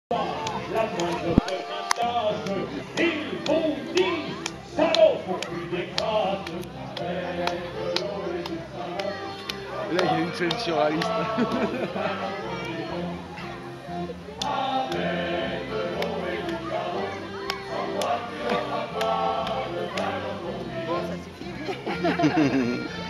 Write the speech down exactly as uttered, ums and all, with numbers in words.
La moindre petite tâche, ils vous disent, salaud, pour plus d'écrase. Là, il y a une scène surréaliste. Bon, ça suffit.